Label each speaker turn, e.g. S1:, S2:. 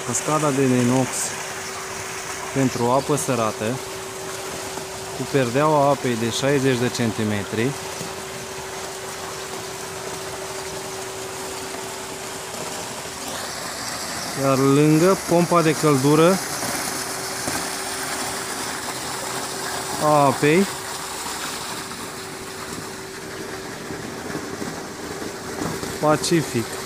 S1: Cascada de inox pentru apă sărată, cu perdeaua apei de 60 de centimetri. Iar lângă pompa de căldură a apei Pacific.